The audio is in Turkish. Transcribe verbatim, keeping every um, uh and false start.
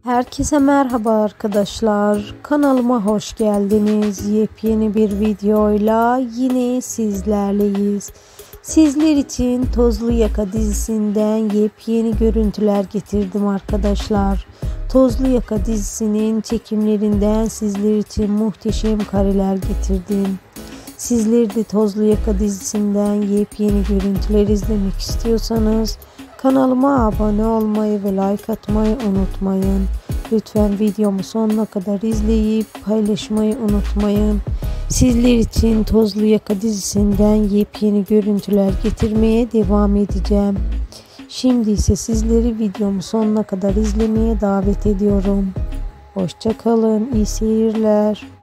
Herkese merhaba arkadaşlar. Kanalıma hoş geldiniz. Yepyeni bir videoyla yine sizlerleyiz. Sizler için Tozlu Yaka dizisinden yepyeni görüntüler getirdim arkadaşlar. Tozlu Yaka dizisinin çekimlerinden sizler için muhteşem kareler getirdim. Sizler de Tozlu Yaka dizisinden yepyeni görüntüler izlemek istiyorsanız kanalıma abone olmayı ve like atmayı unutmayın. Lütfen videomu sonuna kadar izleyip paylaşmayı unutmayın. Sizler için Tozlu Yaka dizisinden yepyeni görüntüler getirmeye devam edeceğim. Şimdi ise sizleri videomu sonuna kadar izlemeye davet ediyorum. Hoşça kalın, iyi seyirler.